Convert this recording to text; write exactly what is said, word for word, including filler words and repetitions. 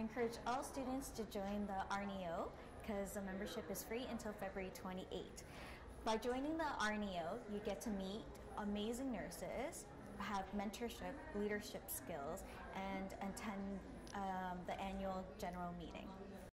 encourage all students to join the R N E O because the membership is free until February twenty-eighth. By joining the R N E O, you get to meet amazing nurses, have mentorship, leadership skills, and attend um, the annual general meeting.